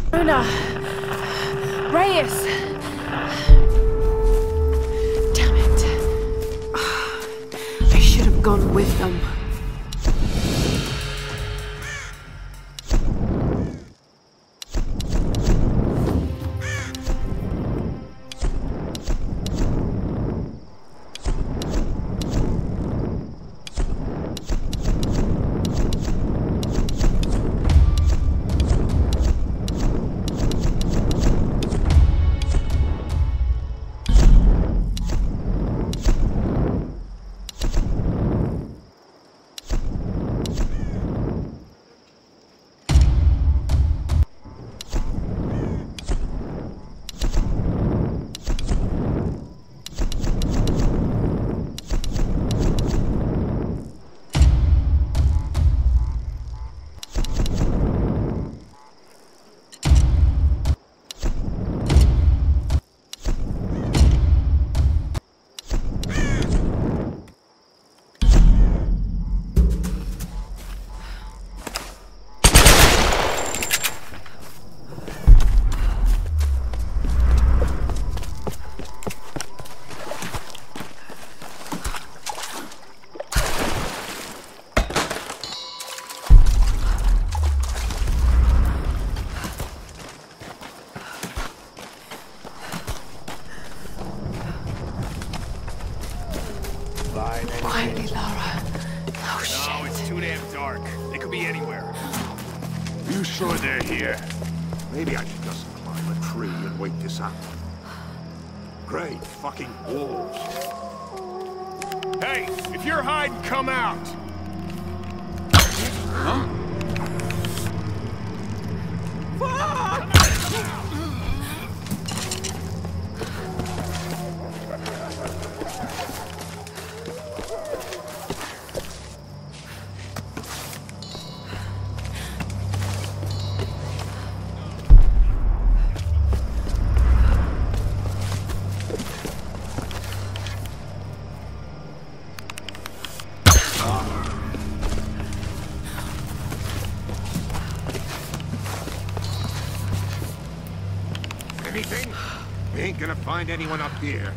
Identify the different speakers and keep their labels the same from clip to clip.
Speaker 1: Luna! Reyes! Damn it. I should have gone with them. Quietly, Lara. Oh, shit.
Speaker 2: No, it's too damn dark. They could be anywhere.
Speaker 3: You sure they're here? Maybe I should just climb a tree and wait this out. Great fucking wolves.
Speaker 2: Hey, if you're hiding, come out!
Speaker 3: Huh? Anything? We ain't gonna find anyone up here.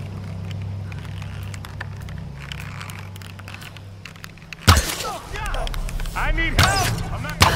Speaker 2: I need help! I'm not...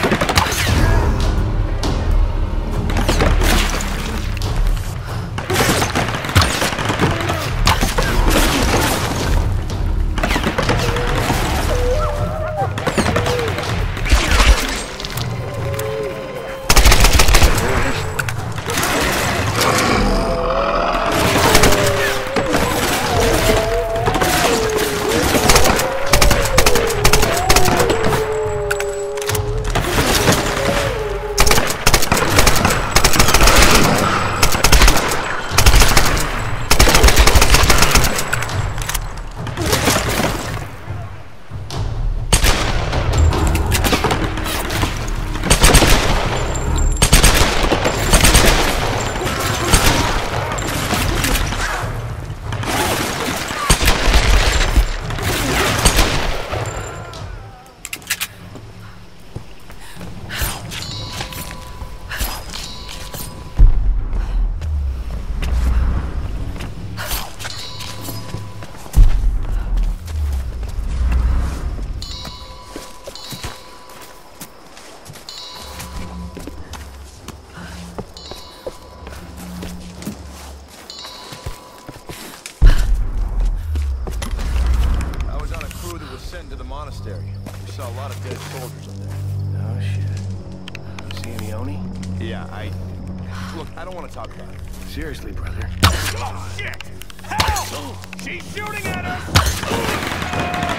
Speaker 4: To the monastery. We saw a lot of dead soldiers up there.
Speaker 5: Oh, shit. See any Oni?
Speaker 4: Yeah, Look, I don't want to talk about it.
Speaker 5: Seriously, brother.
Speaker 2: Oh, shit! Help! She's shooting at us!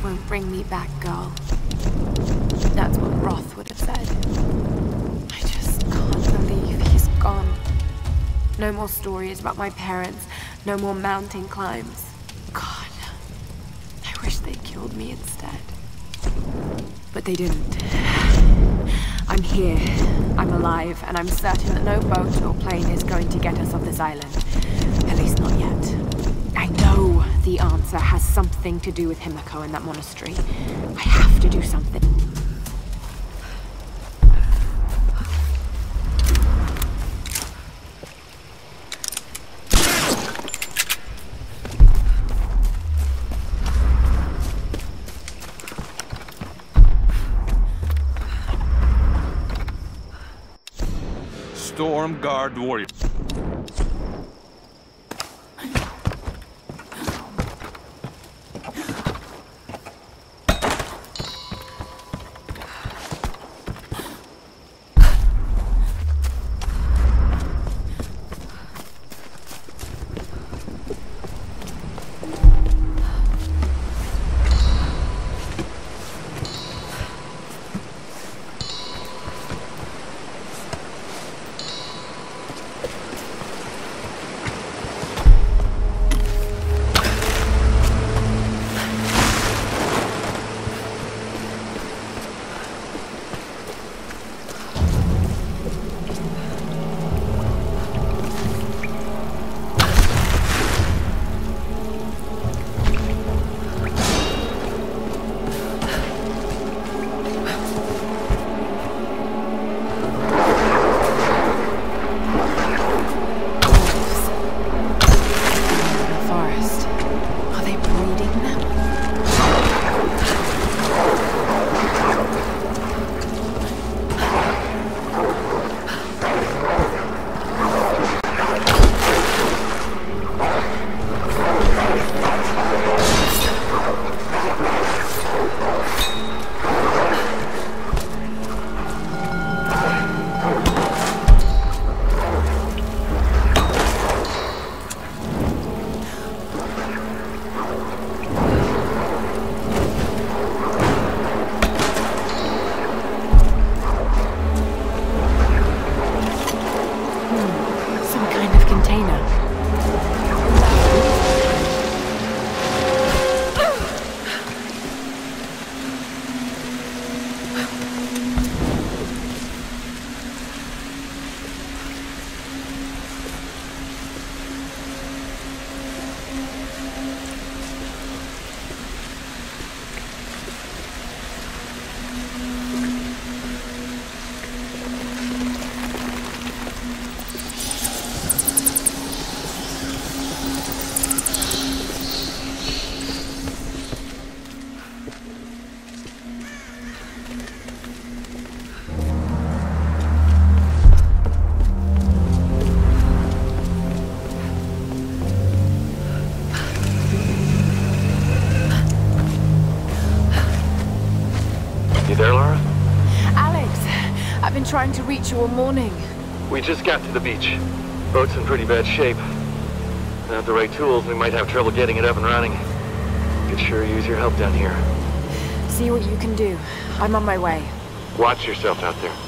Speaker 1: won't bring me back, girl. That's what Roth would have said. I just can't believe he's gone. No more stories about my parents, no more mountain climbs. God, I wish they killed me instead. But they didn't. I'm here, I'm alive, and I'm certain that no boat or plane is going to get us off this island. At least not yet. I know the answer has something to do with Himiko and that monastery. I have to do something.
Speaker 6: Storm Guard warrior.
Speaker 1: Trying to reach you all morning.
Speaker 7: We just got to the beach. Boat's in pretty bad shape. Without the right tools, we might have trouble getting it up and running. Could sure use your help down here.
Speaker 1: See what you can do. I'm on my way.
Speaker 7: Watch yourself out there.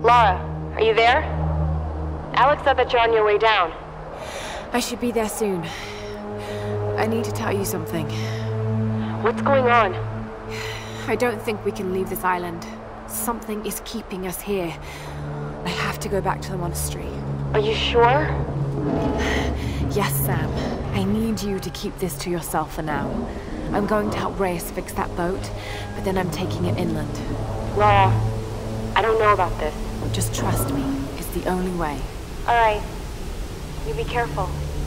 Speaker 6: Lara, are you there? Alex said that you're on your way down.
Speaker 1: I should be there soon. I need to tell you something.
Speaker 6: What's going on?
Speaker 1: I don't think we can leave this island. Something is keeping us here. I have to go back to the monastery.
Speaker 6: Are you sure?
Speaker 1: Yes, Sam. I need you to keep this to yourself for now. I'm going to help Reyes fix that boat, but then I'm taking it inland.
Speaker 6: Lara, I don't know about this.
Speaker 1: Just trust me. It's the only way.
Speaker 6: Alright. You be careful.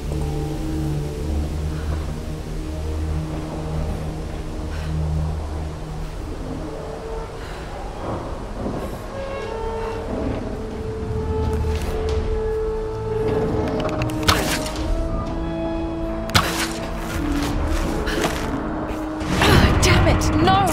Speaker 1: Damn it! No!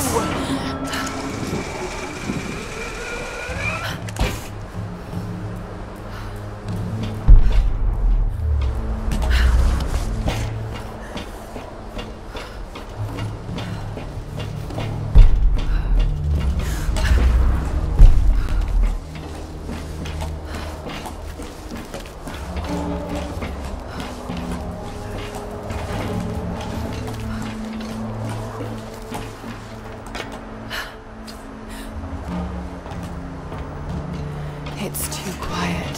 Speaker 1: It's too quiet.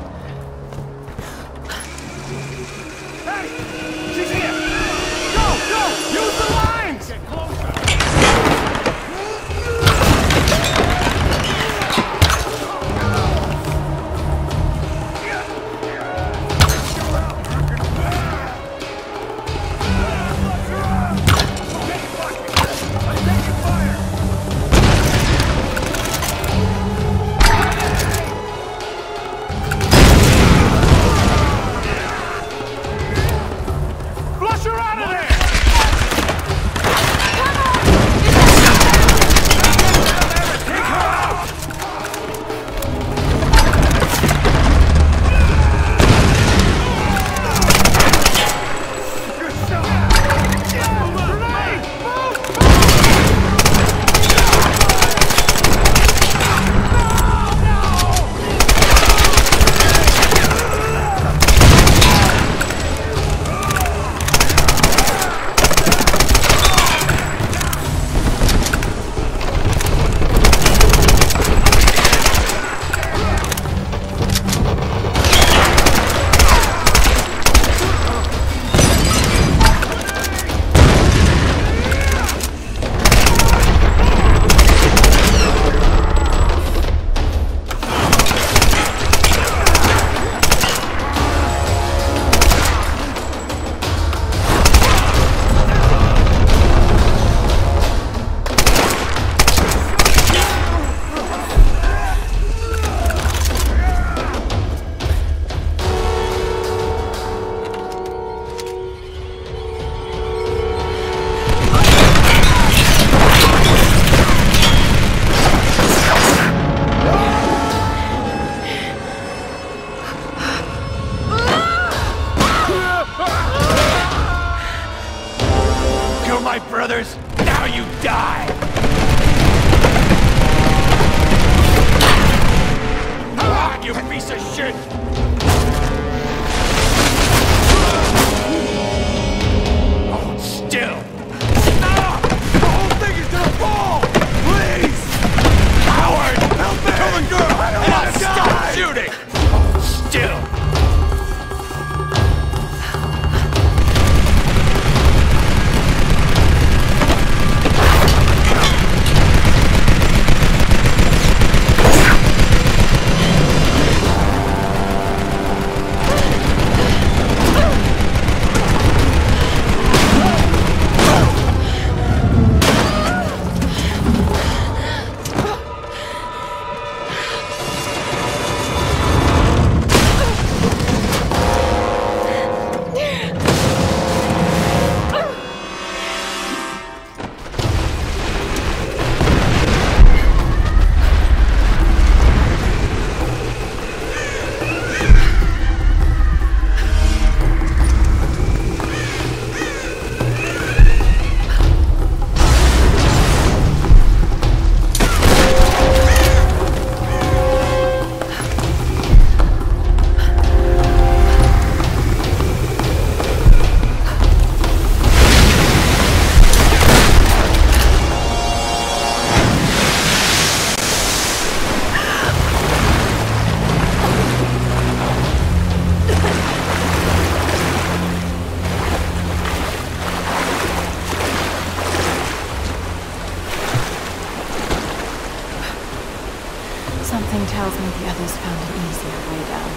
Speaker 2: Hey! She's here! Go! Go! Use the lines! Get closer!
Speaker 1: Something tells me the others found an easier way down.